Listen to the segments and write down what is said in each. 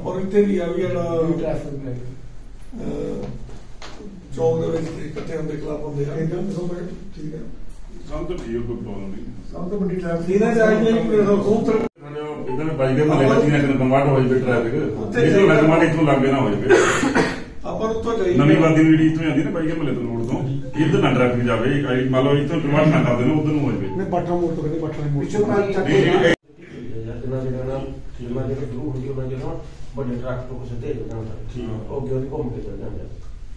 और इतने भी आ भी चौक दे विच इकट्ठे होंदे क्लब होंदे ठीक है सब तो ठीक कोई प्रॉब्लम नहीं सब तो बड़ी ट्रैफिक इधर जाइए कबूतर इधर बाई के महल्ले में तीन दिन कन्वर्ट हो जाए ट्रैफिक इधर कन्वर्ट इथों लगे ना हो जाए ਆਪਾਂ ਉੱਥੋਂ ਜਾਈਏ ਨਵੀਂ ਬਾਦੀ ਦੀ ਜਿਹੜੀ ਇੱਥੋਂ ਜਾਂਦੀ ਨਾ ਬਾਈ ਕੇ ਮਹੱਲੇ ਤੋਂ ਰੋਡ ਤੋਂ ਇੱਧਰ ਨਾ ਟ੍ਰੈਫਿਕ ਜਾਵੇ ਮੰਨ ਲਓ ਇੱਥੋਂ ਕਨਵਰਟ ਨਾ ਕਰ ਦੇਣ ਉਧਰ ਨੂੰ ਹੋ ਜਾਵੇ ਨਹੀਂ ਬਾਟਾ ਮੋੜ ਤੋਂ ਕਹਿੰਦੇ ਬਾਟਾ ਮੋੜ ਪਿੱਛੇ ਬਣਾ ਚੱਕ ਜਿੰਨਾ ਜਿਹੜਾ ਫਿਲਮਾਂ ਜਿਹੜੇ ਸ਼ੁਰੂ ਹੁੰਦੀ ਉਹਨਾਂ ਜਿਹੜਾ ਵੱਡੇ ਟਰੱਕ ਤੋਂ ਸਿੱਧੇ ਜਾਂਦਾ ਠੀਕ ਉਹ ਅੱਗੇ ਘੁੰਮ ਕੇ ਚੱਲ ਜਾਂਦਾ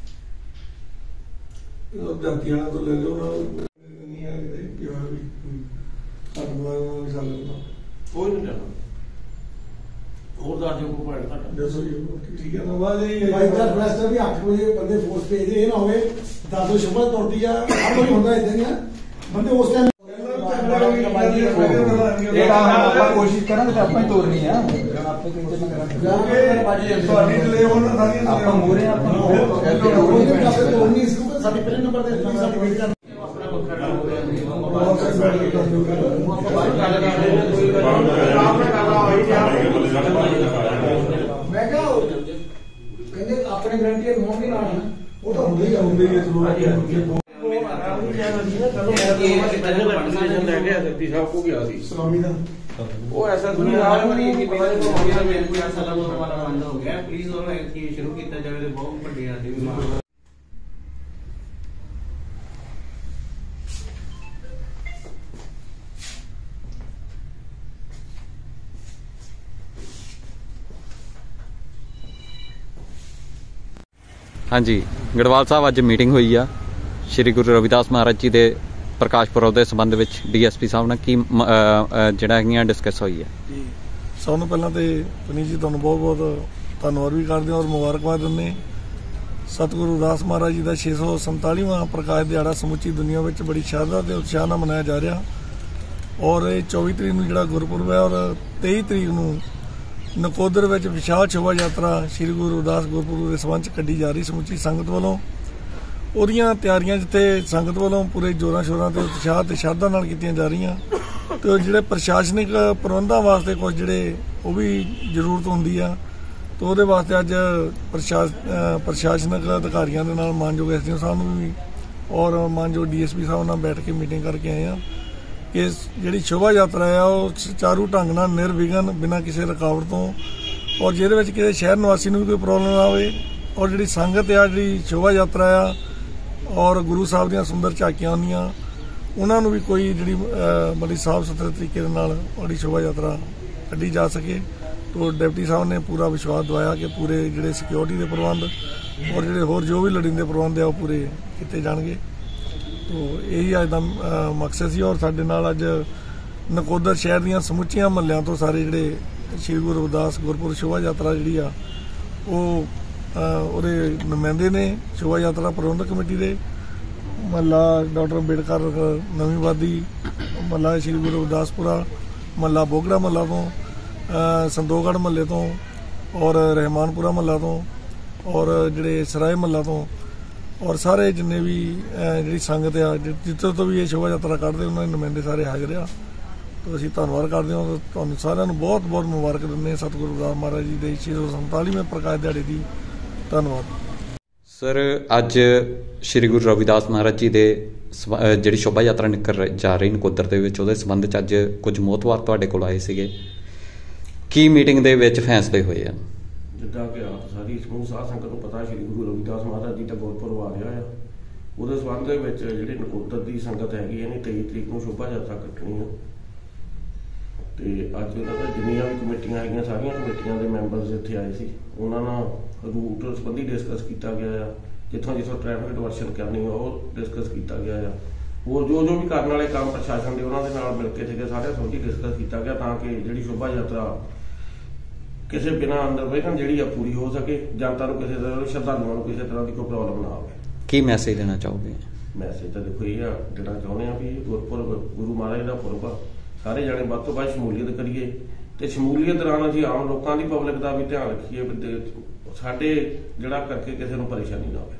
ਉਹ ਜਾਂਤੀਆਂ ਤੋਂ ਲੈ ਲਓ ਨਾ ਨਹੀਂ ਆ ਗਏ ਪਿਆਰ ਵੀ ਧੰਨਵਾਦ ਨਾਲ ਚੱਲ ਜਾਂਦਾ ਕੋਈ ਨਹੀਂ ਜਾਣਾ और दादे को पॉइंट घट दसो जी ठीक है नवाज जी भाई का प्रेस भी 8 बजे बंदे फोर्स पे ये ना होवे दादो शुभ टोटी जा हर कोई होता इधर ही बंदे उस टाइम कोशिश करा तो अपन तोड़नी है आपको टेंशन ना करा ਤੁਹਾਡੀ ਡਿਲੇ ਹੋਣਾ ਸਾਰੀਆਂ ਆਪਾਂ ਮੂਰੇ ਆਪਾਂ तोड़नी इसको साडी पहले नंबर ते साडी वेट कर मैं क्या कहते अपने गारंटी होंगे ना वो तो होंगे ही चलो सलामी दा वो ऐसा दुनिया वाली कि मेरे को ऐसा लगा वाला बंद हो गया प्लीज और कि शुरू किया जाए तो बहुत बड़ी आदमी हाँ जी गढ़वाल साहब अज मीटिंग हुई आ श्री गुरु रविदास महाराज जी के प्रकाश पुरब के संबंध में DSP साहब ने की जड़ा डिस्कस हुई है जी सब पहला तो पुनीत जी तुहानू बहुत बहुत धन्यवाद भी करते और मुबारकबाद दिंदे सतगुरु रविदास महाराज जी का 647वां प्रकाश दिहाड़ा समुची दुनिया में बड़ी श्रद्धा ते उत्साह नाल मनाया जा रहा और 24 तरीक नूं जिहड़ा गुरपुरब है और 23 तरीक नूं नकोदर में विशाल शोभा यात्रा श्री गुरु रविदास गुरपुरब के संबंध कड्ढी जा रही समुची संगत वालों ਉਹਦੀਆਂ ਤਿਆਰੀਆਂ ਜਿੱਥੇ ਸੰਗਤ ਵੱਲੋਂ ਪੂਰੇ ਜੋਰਾਂ ਸ਼ੋਰਾਂ ਤੇ ਉਤਸ਼ਾਹ ਤੇ ਸ਼ਰਧਾ ਨਾਲ ਕੀਤੀਆਂ ਜਾ ਰਹੀਆਂ ਤੇ ਜਿਹੜੇ ਪ੍ਰਸ਼ਾਸਨਿਕ ਪ੍ਰਬੰਧਾਂ ਵਾਸਤੇ ਕੁਝ ਜਿਹੜੇ ਉਹ ਵੀ ਜ਼ਰੂਰਤ ਹੁੰਦੀ ਆ ਤੇ ਉਹਦੇ ਵਾਸਤੇ ਅੱਜ ਪ੍ਰਸ਼ਾਸਨਿਕ ਅਧਿਕਾਰੀਆਂ ਦੇ ਨਾਲ ਮਾਨਯੋਗ SDO ਸਾਹਿਬ ਨੂੰ ਵੀ ਔਰ ਮਾਨਯੋਗ DSP ਸਾਹਿਬ ਨਾਲ ਬੈਠ ਕੇ ਮੀਟਿੰਗ ਕਰਕੇ ਆਏ ਆ ਕਿ ਜਿਹੜੀ ਸ਼ੋਭਾ ਯਾਤਰਾ ਆ ਉਹ ਸੁਚਾਰੂ ਢੰਗ ਨਾਲ ਨਿਰਵਿਘਨ ਬਿਨਾਂ ਕਿਸੇ ਰੁਕਾਵਟ ਤੋਂ ਔਰ ਜਿਹਦੇ ਵਿੱਚ ਕਿਸੇ ਸ਼ਹਿਰ ਨਿਵਾਸੀ ਨੂੰ ਵੀ ਕੋਈ ਪ੍ਰੋਬਲਮ ਨਾ ਆਵੇ ਔਰ ਜਿਹੜੀ ਸੰਗਤ ਆ ਜਿਹੜੀ ਸ਼ੋਭਾ ਯਾਤਰਾ ਆ और गुरु साहब ਦੀਆਂ सुंदर झाकियां ਹੁੰਦੀਆਂ ਉਹਨਾਂ ਨੂੰ ਵੀ ਕੋਈ ਜਿਹੜੀ ਬੜੀ ਸਾਫ ਸੁਥਰੇ ਤਰੀਕੇ ਨਾਲ ਬੜੀ ਸ਼ੋਭਾ ਯਾਤਰਾ ਕੱਢੀ ਜਾ ਸਕੇ तो डिप्टी साहब ने पूरा विश्वास दवाया कि पूरे ਜਿਹੜੇ सिक्योरिटी ਦੇ ਪ੍ਰਬੰਧ और ਜਿਹੜੇ ਹੋਰ ਜੋ ਵੀ ਲੋੜੀਂਦੇ ਪ੍ਰਬੰਧ ਆ ਉਹ ਪੂਰੇ ਕੀਤੇ ਜਾਣਗੇ तो यही ਅੱਜ ਦਾ ਮਕਸਦ ਸੀ और ਸਾਡੇ ਨਾਲ ਅੱਜ ਨਕੋਦਰ ਸ਼ਹਿਰ ਦੀਆਂ ਸਮੁੱਚੀਆਂ ਮਹੱਲਿਆਂ ਤੋਂ ਸਾਰੇ ਜਿਹੜੇ ਸ਼੍ਰੀ ਗੁਰੂ ਰਵਿਦਾਸ ਗੁਰਪੁਰਬ ਸ਼ੋਭਾ ਯਾਤਰਾ ਜਿਹੜੀ ਆ ਉਹ ਉਹਦੇ ਨੁਮਾਇੰਦੇ ਨੇ ਸ਼ੋਭਾ ਯਾਤਰਾ ਪ੍ਰਬੰਧਕ ਕਮੇਟੀ ਦੇ ਮਹੱਲਾ ਡਾਕਟਰ ਅੰਬੇਡਕਰ ਨਵੀਂ ਵਾਦੀ ਮਹੱਲਾ ਸ਼੍ਰੀ ਗੁਰੂ ਰਵਿਦਾਸਪੁਰਾ ਮਹੱਲਾ ਬੋਗੜਾ ਮਹੱਲਾ ਤੋਂ ਸੰਦੋਗੜ ਮਹੱਲੇ ਤੋਂ ਔਰ ਰਹਿਮਾਨਪੁਰਾ ਮਹੱਲਾ ਤੋਂ ਔਰ ਜਿਹੜੇ ਸਰਾਏ ਮਹੱਲਾ ਤੋਂ ਔਰ ਸਾਰੇ ਜਿੰਨੇ ਵੀ ਜਿਹੜੀ ਸੰਗਤ ਆ ਜਿੱਥੇ ਤੋਂ ਵੀ ਇਹ ਸ਼ੋਭਾ ਯਾਤਰਾ ਕੱਢਦੇ ਉਹਨਾਂ ਦੇ ਨੁਮਾਇੰਦੇ ਸਾਰੇ ਹਾਜ਼ਰ ਆ तो ਅਸੀਂ ਧੰਨਵਾਦ ਕਰਦੇ ਹਾਂ ਤੁਹਾਨੂੰ ਸਾਰਿਆਂ ਨੂੰ ਬਹੁਤ ਬਹੁਤ ਮੁਬਾਰਕ ਦਿੰਦੇ ਸਤਿਗੁਰੂ ਰਵਿਦਾਸ ਮਹਾਰਾਜ ਜੀ ਦੇ 647ਵੇਂ ਪ੍ਰਕਾਸ਼ ਦਿਹਾੜੇ ਦੀ ਧੰਨਵਾਦ सर अज श्री गुरु रविदास महाराज जी ਦੇ ਜਿਹੜੀ ਸ਼ੋਭਾ ਯਾਤਰਾ ਨਿਕਲ ਜਾ ਰਹੀ ਨਕੋਦਰ ਦੇ ਵਿੱਚ ਉਹਦੇ ਸੰਬੰਧ ਚ ਅੱਜ ਕੁਝ ਮੋਹਤਵਾਰ ਤੁਹਾਡੇ ਕੋਲ ਆਏ ਸੀਗੇ ਕੀ ਮੀਟਿੰਗ ਦੇ ਵਿੱਚ ਫੈਸਲੇ ਹੋਏ ਆ ਜਿੱਦਾਂ ਕਿ ਆਪ ਸਾਰੀ ਸਮੂਹ ਸਾਧ ਸੰਗਤ ਨੂੰ ਪਤਾ ਸ਼੍ਰੀ ਗੁਰੂ ਰਵਿਦਾਸ ਮਹਾਰਾਜ ਜੀ ਦਾ ਗੁਰਪੁਰਬ ਆ ਰਿਹਾ ਆ ਉਹਦੇ ਸੰਬੰਧ ਦੇ ਵਿੱਚ ਜਿਹੜੇ ਨਕੋਦਰ ਦੀ ਸੰਗਤ ਹੈਗੀ ਇਹਨੇ 23 ਤਰੀਕ ਨੂੰ ਸ਼ੋਭਾ ਯਾਤਰਾ ਕੱਢਣੀ ਆ ਤੇ ਅੱਜ ਤੱਕ ਜਿੰਨੀਆਂ ਵੀ ਕਮੇਟੀਆਂ ਆਈਆਂ ਸਾਰੀਆਂ ਕਮੇਟੀਆਂ ਦੇ ਮੈਂਬਰਸ ਇੱਥੇ ਆਏ ਸੀ ਉਹਨਾਂ ਨਾਲ ਰੂਟ ਸੰਬੰਧੀ ਡਿਸਕਸ ਕੀਤਾ ਗਿਆ ਆ ਜਿੱਥੋਂ ਟ੍ਰੈਫਿਕ ਡਿਵਰਸ਼ਨ ਕਰਨੀ ਉਹ ਡਿਸਕਸ ਕੀਤਾ ਗਿਆ ਆ ਹੋਰ ਜੋ ਵੀ ਕਰਨ ਵਾਲੇ ਕੰਮ ਪ੍ਰਸ਼ਾਸਨ ਦੇ ਉਹਨਾਂ ਦੇ ਨਾਲ ਮਿਲ ਕੇ ਸੀਗੇ ਸਾਰੇ ਸੰਬੰਧੀ ਡਿਸਕਸ ਕੀਤਾ ਗਿਆ ਤਾਂ ਕਿ ਜਿਹੜੀ ਸ਼ੋਭਾ ਯਾਤਰਾ ਕਿਸੇ ਬਿਨਾਂ ਅੰਦਰ ਵੇਖਣ ਜਿਹੜੀ ਆ ਪੂਰੀ ਹੋ ਸਕੇ ਜਨਤਾ ਨੂੰ ਕਿਸੇ ਤਰ੍ਹਾਂ ਸ਼ਰਧਾਲੂਆਂ ਨੂੰ ਕਿਸੇ ਤਰ੍ਹਾਂ ਦੀ ਕੋਈ ਪ੍ਰੋਬਲਮ ਨਾ ਆਵੇ ਕੀ ਮੈਸੇਜ ਦੇਣਾ ਚਾਹੋਗੇ ਮੈਸੇਜ ਤਾਂ ਦੇਖੋ ਇਹ ਆ ਜਿਹੜਾ ਚਾਹੁੰਦੇ ਆ ਵੀ ਗੁਰਪੁਰਬ ਗੁਰੂ ਮਹਾਰਾਜ ਦਾ ਪੁਰਬ ਆ ਸਾਰੇ ਜਾਣੇ ਵੱਧ ਤੋਂ ਵੱਧ ਸ਼ਮੂਲੀਅਤ ਕਰੀਏ ਤੇ ਸ਼ਮੂਲੀਅਤ ਦੌਰਾਨ ਅਸੀਂ ਆਮ ਲੋਕਾਂ ਦੀ ਪਬਲਿਕ ਦਾ ਵੀ ਧਿਆਨ ਰੱਖੀਏ ਸਾਡੇ ਜਿਹੜਾ ਕਰਕੇ ਕਿਸੇ ਨੂੰ ਪਰੇਸ਼ਾਨੀ ਨਾ ਹੋਵੇ।